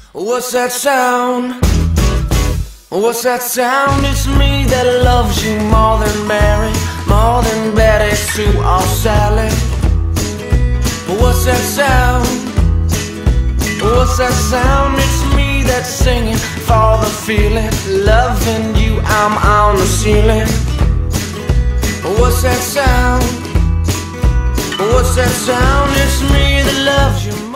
What's that sound? What's that sound? It's me that loves you more than Mary, more than Betty, Sue or Sally. What's that sound? What's that sound? It's me that's singing for the feeling, loving you, I'm on the ceiling. What's that sound? What's that sound? It's me that loves you